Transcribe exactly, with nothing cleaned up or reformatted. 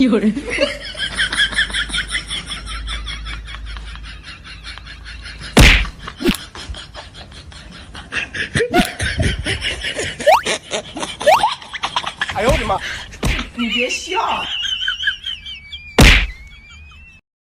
有人。 哎呦我的妈！ 你别笑。